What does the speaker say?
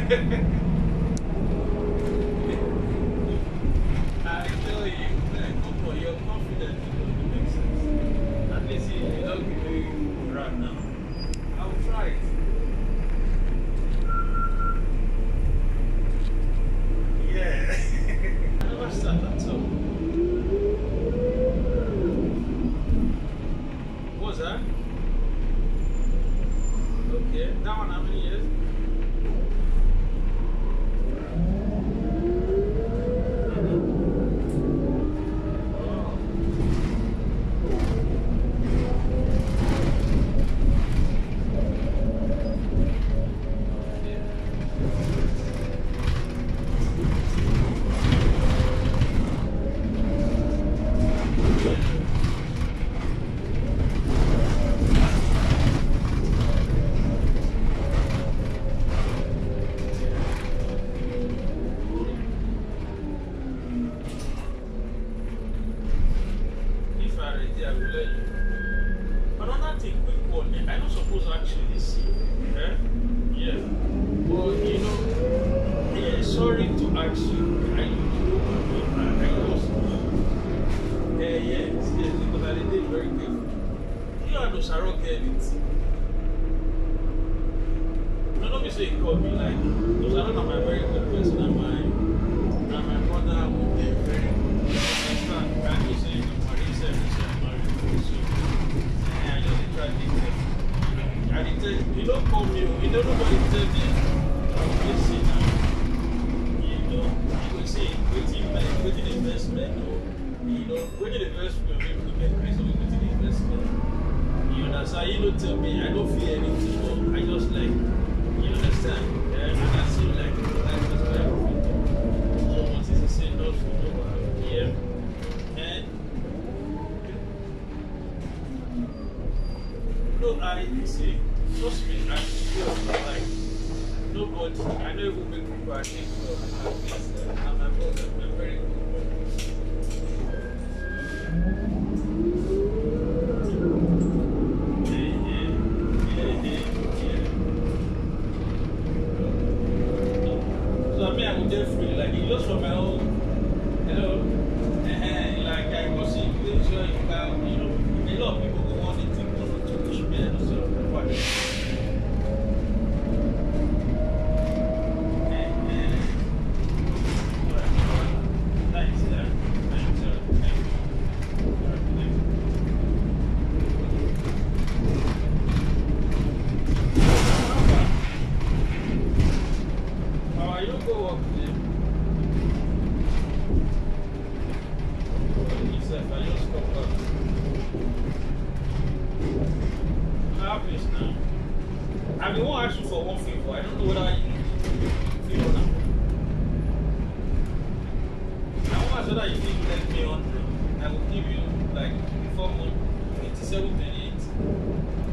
tell you, like, Coco, you're confident because it makes sense. At least you don't give me right now. I'll try it. Yeah. I never start at all. What's that? Okay, that one how many years? I will let you. Another thing, quick one. I don't suppose actually see. Eh? Yeah. But you know, yeah, sorry to ask you. I lost. Yes, because I did very good. You and Osaro get it. No, don't be say you called me like Osaro not my very good person, and my brother will be very good. Can you say Marie said you don't call me, you don't nobody tell me. Listen now. You know, you will say, waiting investment, you know, waiting investment, people get crazy with waiting investment. You understand? You don't tell me, I don't feel anything, but I just like, you understand? Yeah, and I seem like was very profitable. So once it's say no, yeah. And no, I see. Trust me, I feel like nobody, I know it will make people I think I'm my brother, I'm very good brother. So I mean I would definitely like it just from my own, you know, like I go see, make sure you can, you know, a lot of people go on and think to push me and so what. I mean, won't ask you for one favor. I don't know whether you feel now. I won't ask whether you think you let me 100. I will give you like 4 months, 87, 28.